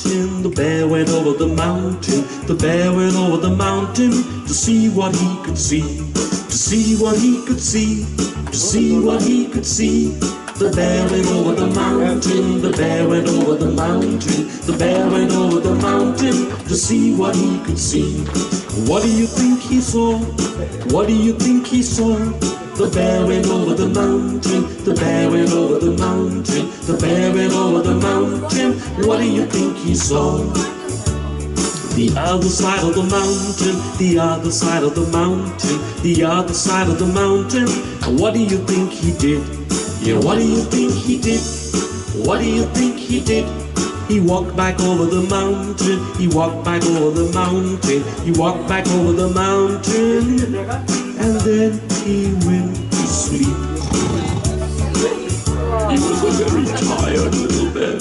mountain. The bear went over the mountain. The bear went over the mountain to see what he could see. To see what he could see. To see what he could see. The bear went over the mountain. The bear went over the mountain. The bear went over the mountain to see what he could see. What do you think he saw? What do you think he saw? The bear went over the mountain. The bear went over the mountain. The bear went over the mountain. What do you think he saw? The other side of the mountain, the other side of the mountain, the other side of the mountain. What do you think he did? Yeah, what do you think he did? What do you think he did? He walked back over the mountain. He walked back over the mountain. He walked back over the mountain. And then he went to sleep. He was a very tired little bear.